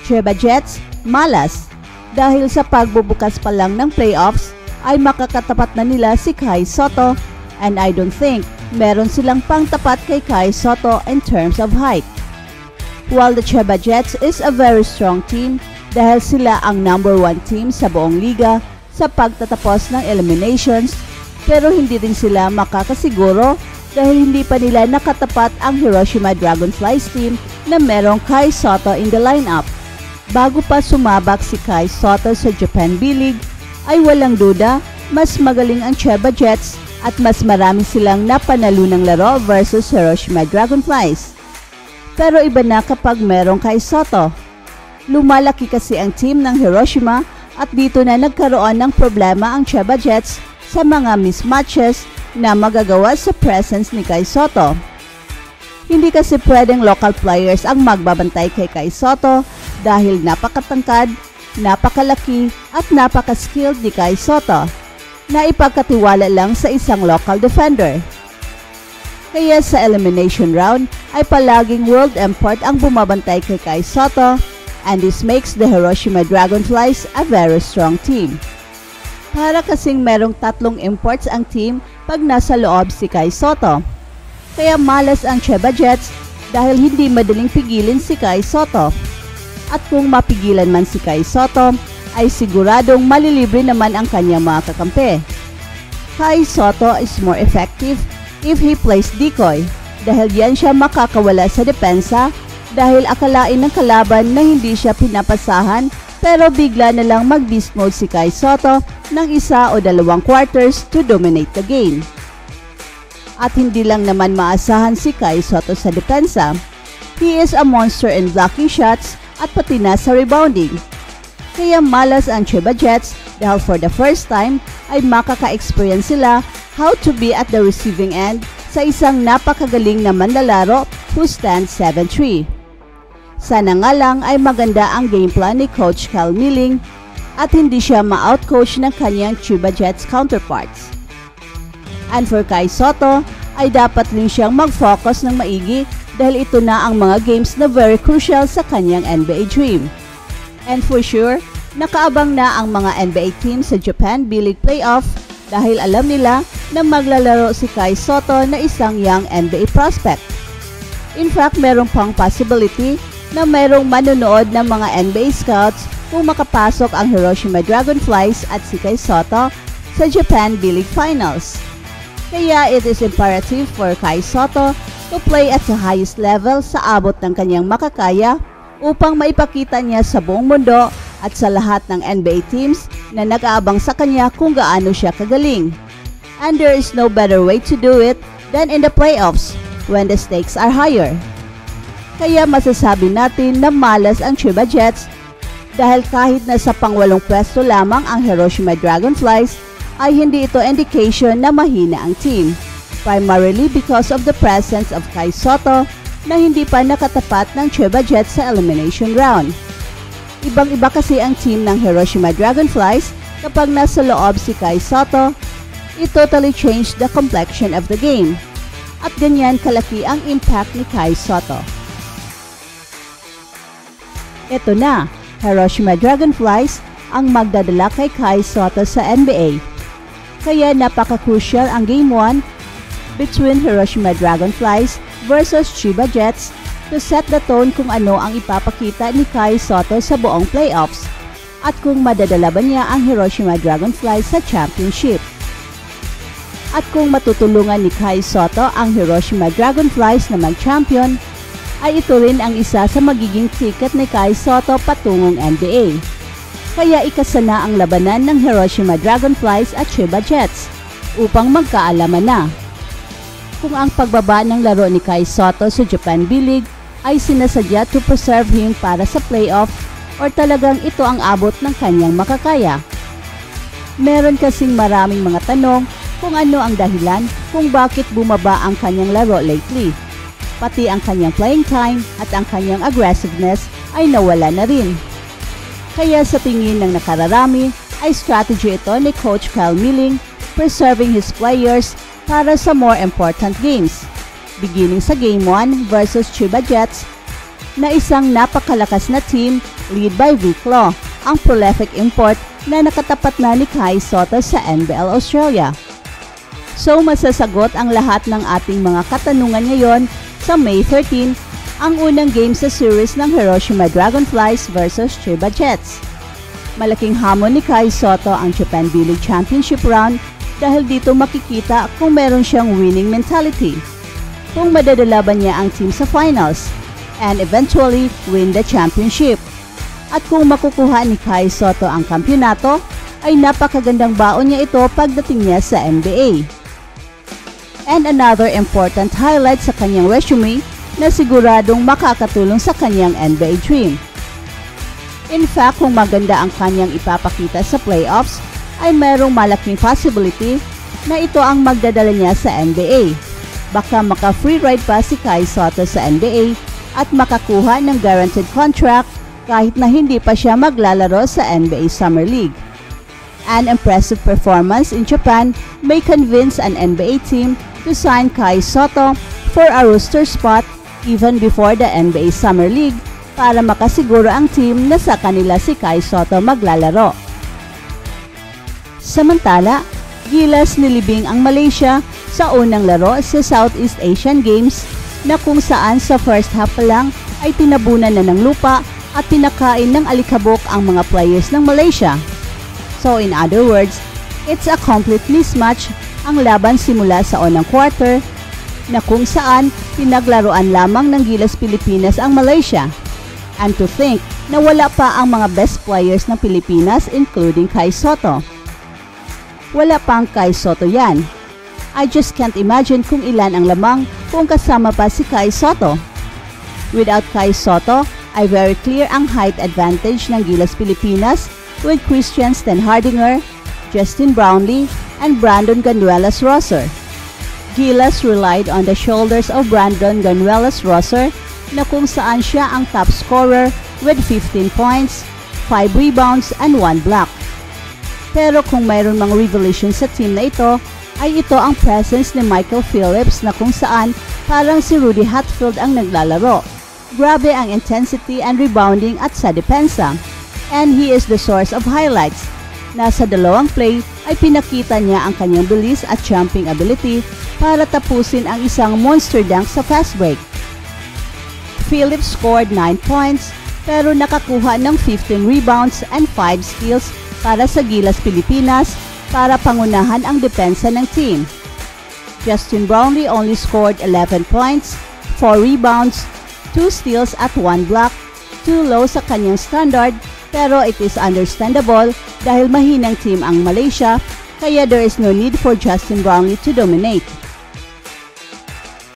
Chiba Jets, malas. Dahil sa pagbubukas pa lang ng playoffs, ay makakatapat na nila si Kai Sotto, and I don't think meron silang pangtapat kay Kai Sotto in terms of height. While the Chiba Jets is a very strong team dahil sila ang number 1 team sa buong liga sa pagtatapos ng eliminations, pero hindi din sila makakasiguro dahil hindi pa nila nakatapat ang Hiroshima Dragonflies team na merong Kai Sotto in the lineup. Bago pa sumabak si Kai Sotto sa Japan B-League, ay walang duda, mas magaling ang Chiba Jets at mas marami silang napanalo ng laro versus Hiroshima Dragonflies. Pero iba na kapag merong Kai Sotto. Lumalaki kasi ang team ng Hiroshima at dito na nagkaroon ng problema ang Chiba Jets sa mga mismatches na magagawa sa presence ni Kai Sotto. Hindi kasi pwedeng local players ang magbabantay kay Kai Sotto dahil napakatangkad, napakalaki at napaka-skilled ni Kai Sotto na ipagkatiwala lang sa isang local defender. Kaya sa elimination round ay palaging world import ang bumabantay kay Kai Sotto, and this makes the Hiroshima Dragonflies a very strong team. Para kasing merong 3 imports ang team pag nasa loob si Kai Sotto. Kaya malas ang Chiba Jets dahil hindi madaling pigilin si Kai Sotto. At kung mapigilan man si Kai Sotto, ay siguradong malilibre naman ang kanyang mga kakampi. Kai Sotto is more effective if he plays decoy dahil yan siya makakawala sa depensa dahil akalain ng kalaban na hindi siya pinapasahan pero bigla na lang mag-beast mode si Kai Sotto ng 1 o 2 quarters to dominate the game. At hindi lang naman maasahan si Kai Sotto sa depensa. He is a monster in blocking shots at pati na sa rebounding. Kaya malas ang Chiba Jets dahil for the first time ay makaka-experience sila how to be at the receiving end sa isang napakagaling na manlalaro who stands 7'3". Sana nga lang ay maganda ang game plan ni Coach Cal Milling at hindi siya ma-outcoach ng kanyang Chiba Jets counterparts. And for Kai Sotto ay dapat din siyang mag-focus ng maigi dahil ito na ang mga games na very crucial sa kanyang NBA dream. And for sure, nakaabang na ang mga NBA teams sa Japan B-League playoff dahil alam nila na maglalaro si Kai Sotto na isang young NBA prospect. In fact, merong pang possibility na merong manonood ng mga NBA scouts kung makapasok ang Hiroshima Dragonflies at si Kai Sotto sa Japan B-League Finals. Kaya it is imperative for Kai Sotto to play at the highest level sa abot ng kanyang makakaya upang maipakita niya sa buong mundo at sa lahat ng NBA teams na nag-aabang sa kanya kung gaano siya kagaling. And there is no better way to do it than in the playoffs when the stakes are higher. Kaya masasabi natin na malas ang Chiba Jets dahil kahit nasa pang-8 pwesto lamang ang Hiroshima Dragonflies ay hindi ito indication na mahina ang team, primarily because of the presence of Kai Sotto na hindi pa nakatapat ng Chiba Jets sa elimination round. Ibang-iba kasi ang team ng Hiroshima Dragonflies kapag nasa loob si Kai Sotto. It totally changed the complexion of the game. At ganyan kalaki ang impact ni Kai Sotto. Ito na, Hiroshima Dragonflies ang magdadala kay Kai Sotto sa NBA. Kaya napaka-crucial ang Game 1 between Hiroshima Dragonflies versus Chiba Jets to set the tone kung ano ang ipapakita ni Kai Sotto sa buong playoffs at kung madadala ba niya ang Hiroshima Dragonflies sa championship. At kung matutulungan ni Kai Sotto ang Hiroshima Dragonflies na mag-champion, ay ito rin ang isa sa magiging ticket ni Kai Sotto patungong NBA. Kaya ikasana ang labanan ng Hiroshima Dragonflies at Chiba Jets upang magkaalaman na. Kung ang pagbaba ng laro ni Kai Sotto sa Japan B-League ay sinasadya to preserve him para sa playoff or talagang ito ang abot ng kanyang makakaya. Meron kasing maraming mga tanong kung ano ang dahilan kung bakit bumaba ang kanyang laro lately. Pati ang kanyang playing time at ang kanyang aggressiveness ay nawala na rin. Kaya sa tingin ng nakararami ay strategy ito ni Coach Cal Milling preserving his players para sa more important games, beginning sa Game 1 versus Chiba Jets na isang napakalakas na team lead by Vic Law, ang prolific import na nakatapat na ni Kai Sotto sa NBL Australia. So masasagot ang lahat ng ating mga katanungan ngayon sa May 13, ang unang game sa series ng Hiroshima Dragonflies versus Chiba Jets. Malaking hamon ni Kai Sotto ang Japan B-League Championship round dahil dito makikita kung meron siyang winning mentality, kung madadala ba niya ang team sa finals, and eventually win the championship. At kung makukuha ni Kai Sotto ang kampyonato, ay napakagandang baon niya ito pagdating niya sa NBA. And another important highlight sa kanyang resume na siguradong makakatulong sa kanyang NBA dream. In fact, kung maganda ang kanyang ipapakita sa playoffs, ay merong malaking possibility na ito ang magdadala niya sa NBA. Baka maka-free ride pa si Kai Sotto sa NBA at makakuha ng guaranteed contract kahit na hindi pa siya maglalaro sa NBA Summer League. An impressive performance in Japan may convince an NBA team to sign Kai Sotto for a roster spot even before the NBA Summer League para makasiguro ang team na sa kanila si Kai Sotto maglalaro. Samantala, gilas nilibing ang Malaysia sa unang laro sa Southeast Asian Games na kung saan sa first half pa lang ay tinabunan na ng lupa at pinakain ng alikabok ang mga players ng Malaysia. So in other words, it's a complete mismatch ang laban simula sa unang quarter na kung saan pinaglaruan lamang ng Gilas Pilipinas ang Malaysia. And to think na wala pa ang mga best players ng Pilipinas including Kai Sotto. Wala pang Kai Sotto yan. I just can't imagine kung ilan ang lamang kung kasama pa si Kai Sotto. Without Kai Sotto, ay very clear ang height advantage ng Gilas Pilipinas with Christian Stenhardinger, Justin Brownlee, and Brandon Ganuelas-Rosser. Gilas relied on the shoulders of Brandon Ganuelas-Rosser na kung saan siya ang top scorer with 15 points, 5 rebounds, and 1 block. Pero kung mayroon mga revelation sa team na ito, ay ito ang presence ni Michael Phillips na kung saan parang si Rudy Hatfield ang naglalaro. Grabe ang intensity and rebounding at sa depensa. And he is the source of highlights. Nasa dalawang play ay pinakita niya ang kanyang bilis at jumping ability para tapusin ang isang monster dunk sa fast break. Phillips scored 9 points pero nakakuha ng 15 rebounds and 5 steals para sa Gilas Pilipinas para pangunahan ang depensa ng team. Justin Brownlee only scored 11 points, 4 rebounds, 2 steals at 1 block, too low sa kanyang standard pero it is understandable dahil mahinang team ang Malaysia kaya there is no need for Justin Brownlee to dominate.